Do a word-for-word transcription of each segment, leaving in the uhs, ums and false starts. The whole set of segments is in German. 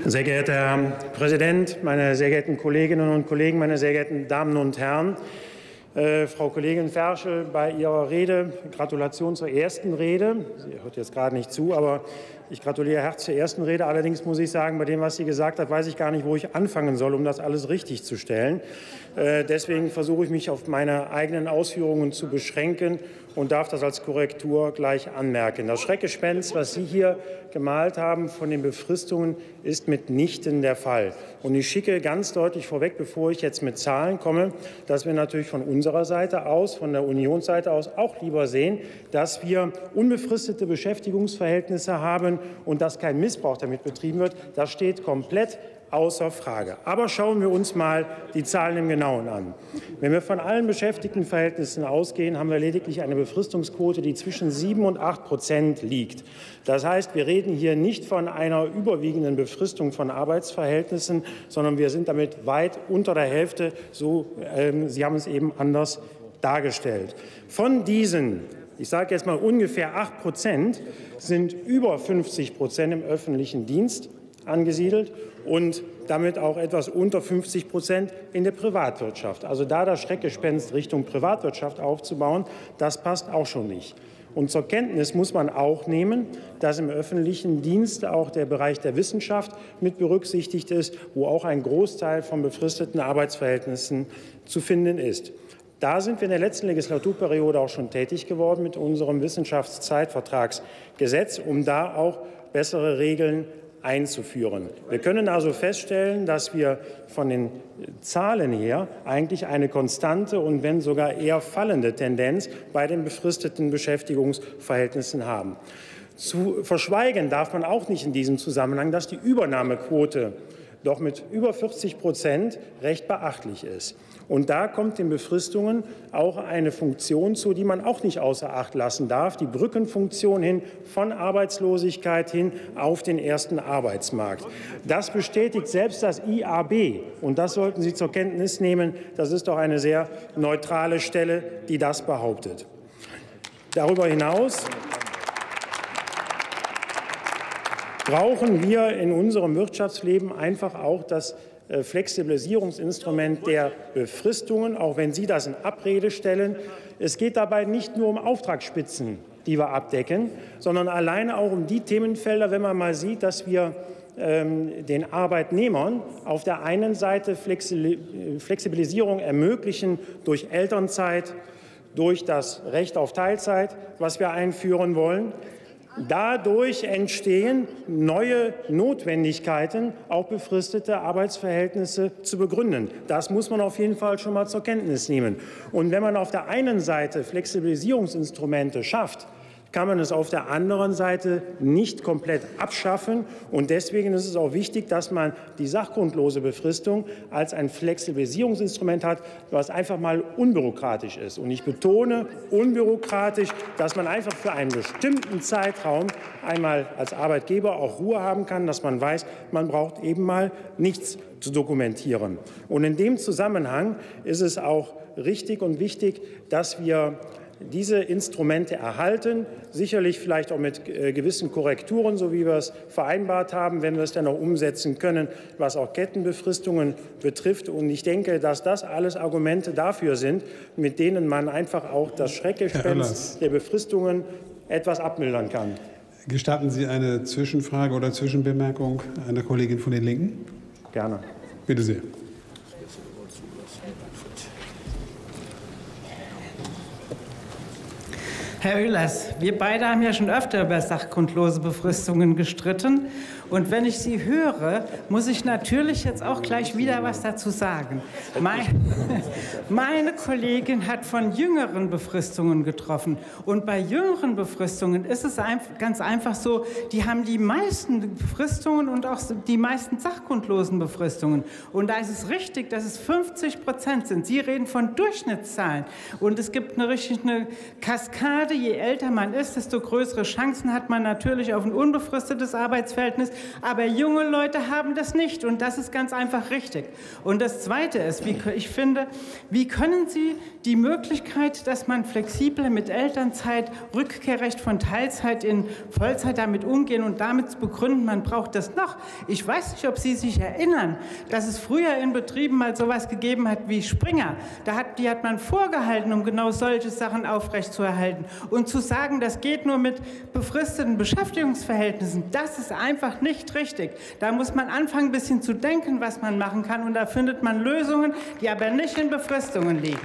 Sehr geehrter Herr Präsident, meine sehr geehrten Kolleginnen und Kollegen, meine sehr geehrten Damen und Herren! Äh, Frau Kollegin Ferschel, bei Ihrer Rede, Gratulation zur ersten Rede. Sie hört jetzt gerade nicht zu, aber ich gratuliere herzlich zur ersten Rede. Allerdings muss ich sagen, bei dem, was sie gesagt hat, weiß ich gar nicht, wo ich anfangen soll, um das alles richtig zu stellen. Äh, deswegen versuche ich mich auf meine eigenen Ausführungen zu beschränken und darf das als Korrektur gleich anmerken. Das Schreckgespenst, was Sie hier gemalt haben von den Befristungen, ist mitnichten der Fall. Und ich schicke ganz deutlich vorweg, bevor ich jetzt mit Zahlen komme, dass wir natürlich von unserer Seite aus, von der Unionsseite aus auch lieber sehen, dass wir unbefristete Beschäftigungsverhältnisse haben und dass kein Missbrauch damit betrieben wird. Das steht komplett außer Frage. Aber schauen wir uns mal die Zahlen im Genauen an. Wenn wir von allen Beschäftigtenverhältnissen ausgehen, haben wir lediglich eine Befristungsquote, die zwischen sieben und acht Prozent liegt. Das heißt, wir reden hier nicht von einer überwiegenden Befristung von Arbeitsverhältnissen, sondern wir sind damit weit unter der Hälfte. So, ähm, Sie haben es eben anders dargestellt. Von diesen, ich sage jetzt mal ungefähr acht Prozent, sind über fünfzig Prozent im öffentlichen Dienst angesiedelt und damit auch etwas unter fünfzig Prozent in der Privatwirtschaft. Also da das Schreckgespenst Richtung Privatwirtschaft aufzubauen, das passt auch schon nicht. Und zur Kenntnis muss man auch nehmen, dass im öffentlichen Dienst auch der Bereich der Wissenschaft mit berücksichtigt ist, wo auch ein Großteil von befristeten Arbeitsverhältnissen zu finden ist. Da sind wir in der letzten Legislaturperiode auch schon tätig geworden mit unserem Wissenschaftszeitvertragsgesetz, um da auch bessere Regeln einzuführen. Wir können also feststellen, dass wir von den Zahlen her eigentlich eine konstante und wenn sogar eher fallende Tendenz bei den befristeten Beschäftigungsverhältnissen haben. Zu verschweigen darf man auch nicht in diesem Zusammenhang, dass die Übernahmequote doch mit über vierzig Prozent recht beachtlich ist. Und da kommt den Befristungen auch eine Funktion zu, die man auch nicht außer Acht lassen darf, die Brückenfunktion hin von Arbeitslosigkeit hin auf den ersten Arbeitsmarkt. Das bestätigt selbst das I A B, und das sollten Sie zur Kenntnis nehmen. Das ist doch eine sehr neutrale Stelle, die das behauptet. Darüber hinaus brauchen wir in unserem Wirtschaftsleben einfach auch das Flexibilisierungsinstrument der Befristungen, auch wenn Sie das in Abrede stellen. Es geht dabei nicht nur um Auftragsspitzen, die wir abdecken, sondern alleine auch um die Themenfelder, wenn man mal sieht, dass wir ähm, den Arbeitnehmern auf der einen Seite Flexibilisierung ermöglichen durch Elternzeit, durch das Recht auf Teilzeit, was wir einführen wollen. Dadurch entstehen neue Notwendigkeiten, auch befristete Arbeitsverhältnisse zu begründen. Das muss man auf jeden Fall schon mal zur Kenntnis nehmen. Und wenn man auf der einen Seite Flexibilisierungsinstrumente schafft, kann man es auf der anderen Seite nicht komplett abschaffen. Und deswegen ist es auch wichtig, dass man die sachgrundlose Befristung als ein Flexibilisierungsinstrument hat, was einfach mal unbürokratisch ist. Und ich betone unbürokratisch, dass man einfach für einen bestimmten Zeitraum einmal als Arbeitgeber auch Ruhe haben kann, dass man weiß, man braucht eben mal nichts zu dokumentieren. Und in dem Zusammenhang ist es auch richtig und wichtig, dass wir diese Instrumente erhalten, sicherlich vielleicht auch mit äh, gewissen Korrekturen, so wie wir es vereinbart haben, wenn wir es dann auch umsetzen können, was auch Kettenbefristungen betrifft. Und ich denke, dass das alles Argumente dafür sind, mit denen man einfach auch das Schreckgespenst der Befristungen etwas abmildern kann. Gestatten Sie eine Zwischenfrage oder Zwischenbemerkung einer Kollegin von den Linken? Gerne. Bitte sehr. Herr Oehlers, wir beide haben ja schon öfter über sachgrundlose Befristungen gestritten. Und wenn ich Sie höre, muss ich natürlich jetzt auch gleich wieder was dazu sagen. Meine, meine Kollegin hat von jüngeren Befristungen getroffen. Und bei jüngeren Befristungen ist es ganz einfach so, die haben die meisten Befristungen und auch die meisten sachgrundlosen Befristungen. Und da ist es richtig, dass es fünfzig Prozent sind. Sie reden von Durchschnittszahlen. Und es gibt eine richtig eine Kaskade. Je älter man ist, desto größere Chancen hat man natürlich auf ein unbefristetes Arbeitsverhältnis. Aber junge Leute haben das nicht. Und das ist ganz einfach richtig. Und das Zweite ist, wie ich finde, Wie können Sie die Möglichkeit, dass man flexibel mit Elternzeit, Rückkehrrecht von Teilzeit in Vollzeit damit umgehen und damit begründen, man braucht das noch? Ich weiß nicht, ob Sie sich erinnern, dass es früher in Betrieben mal sowas gegeben hat wie Springer. Da hat, die hat man vorgehalten, um genau solche Sachen aufrechtzuerhalten. Und zu sagen, das geht nur mit befristeten Beschäftigungsverhältnissen, das ist einfach nicht richtig. Da muss man anfangen, ein bisschen zu denken, was man machen kann. Und da findet man Lösungen, die aber nicht in Befristungen liegen.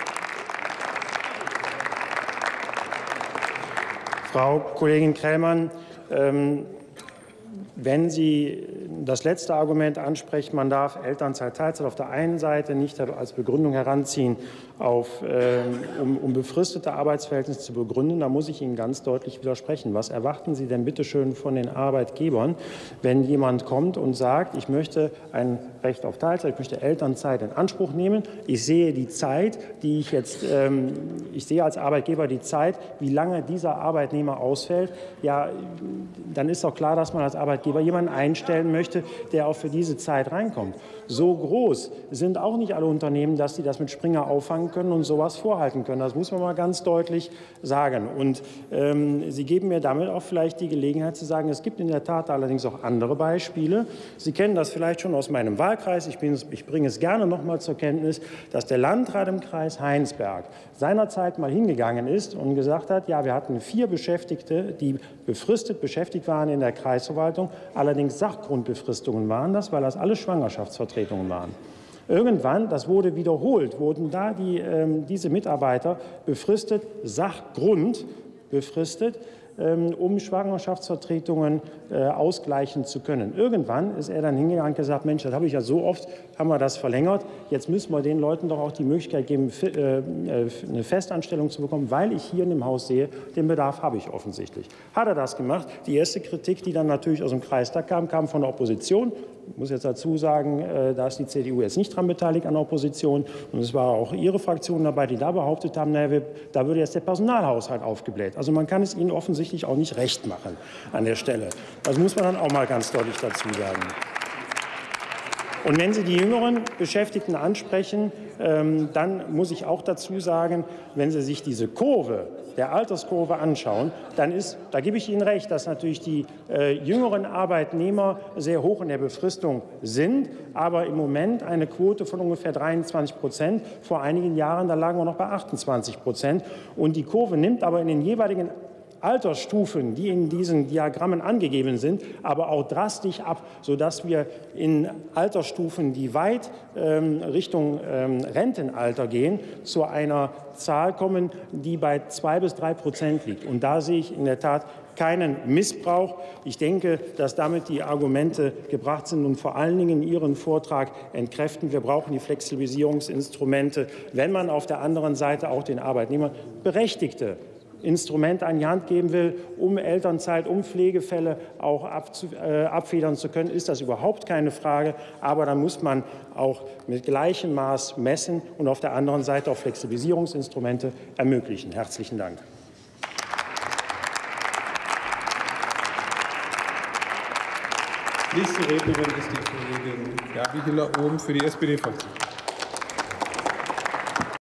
Frau Kollegin Krellmann, ähm, wenn Sie das letzte Argument ansprechen, man darf Elternzeit, Teilzeit auf der einen Seite nicht als Begründung heranziehen, auf, äh, um, um befristete Arbeitsverhältnisse zu begründen, da muss ich Ihnen ganz deutlich widersprechen. Was erwarten Sie denn bitte schön von den Arbeitgebern, wenn jemand kommt und sagt, ich möchte ein Recht auf Teilzeit, ich möchte Elternzeit in Anspruch nehmen, ich sehe die Zeit, die ich jetzt, ähm, ich sehe als Arbeitgeber die Zeit, wie lange dieser Arbeitnehmer ausfällt, ja, dann ist doch klar, dass man als Arbeitgeber jemanden einstellen möchte, der auch für diese Zeit reinkommt. So groß sind auch nicht alle Unternehmen, dass sie das mit Springer auffangen können und sowas vorhalten können. Das muss man mal ganz deutlich sagen. Und ähm, Sie geben mir damit auch vielleicht die Gelegenheit zu sagen, es gibt in der Tat allerdings auch andere Beispiele. Sie kennen das vielleicht schon aus meinem Wahlkreis. Ich, bin, ich bringe es gerne noch mal zur Kenntnis, dass der Landrat im Kreis Heinsberg seinerzeit mal hingegangen ist und gesagt hat, ja, wir hatten vier Beschäftigte, die befristet beschäftigt waren in der Kreisverwaltung, allerdings Sachgrundbefristungen waren das, weil das alles Schwangerschaftsvertretungen waren. Irgendwann, das wurde wiederholt, wurden da die, ähm, diese Mitarbeiter befristet, Sachgrund befristet, ähm, um Schwangerschaftsvertretungen äh, ausgleichen zu können. Irgendwann ist er dann hingegangen und gesagt, Mensch, das habe ich ja so oft, haben wir das verlängert, jetzt müssen wir den Leuten doch auch die Möglichkeit geben, äh, eine Festanstellung zu bekommen, weil ich hier in dem Haus sehe, den Bedarf habe ich offensichtlich. Hat er das gemacht? Die erste Kritik, die dann natürlich aus dem Kreistag kam, kam von der Opposition. Ich muss jetzt dazu sagen, da ist die C D U jetzt nicht dran beteiligt an der Opposition. Und es war auch Ihre Fraktion dabei, die da behauptet haben, naja, da würde jetzt der Personalhaushalt aufgebläht. Also man kann es Ihnen offensichtlich auch nicht recht machen an der Stelle. Das muss man dann auch mal ganz deutlich dazu sagen. Und wenn Sie die jüngeren Beschäftigten ansprechen, ähm, dann muss ich auch dazu sagen, wenn Sie sich diese Kurve der Alterskurve anschauen, dann ist, da gebe ich Ihnen recht, dass natürlich die äh, jüngeren Arbeitnehmer sehr hoch in der Befristung sind, aber im Moment eine Quote von ungefähr dreiundzwanzig Prozent. Vor einigen Jahren, da lagen wir noch bei achtundzwanzig Prozent. Und die Kurve nimmt aber in den jeweiligen Altersstufen, die in diesen Diagrammen angegeben sind, aber auch drastisch ab, sodass wir in Altersstufen, die weit ähm, Richtung ähm, Rentenalter gehen, zu einer Zahl kommen, die bei zwei bis drei Prozent liegt. Und da sehe ich in der Tat keinen Missbrauch. Ich denke, dass damit die Argumente gebracht sind und vor allen Dingen Ihren Vortrag entkräften. Wir brauchen die Flexibilisierungsinstrumente, wenn man auf der anderen Seite auch den Arbeitnehmern berechtigte Instrumente an die Hand geben will, um Elternzeit, um Pflegefälle auch abzu, äh, abfedern zu können, ist das überhaupt keine Frage. Aber dann muss man auch mit gleichem Maß messen und auf der anderen Seite auch Flexibilisierungsinstrumente ermöglichen. Herzlichen Dank. Nächste Rednerin ist die Kollegin Gabi Hiller-Ohm für die S P D-Fraktion.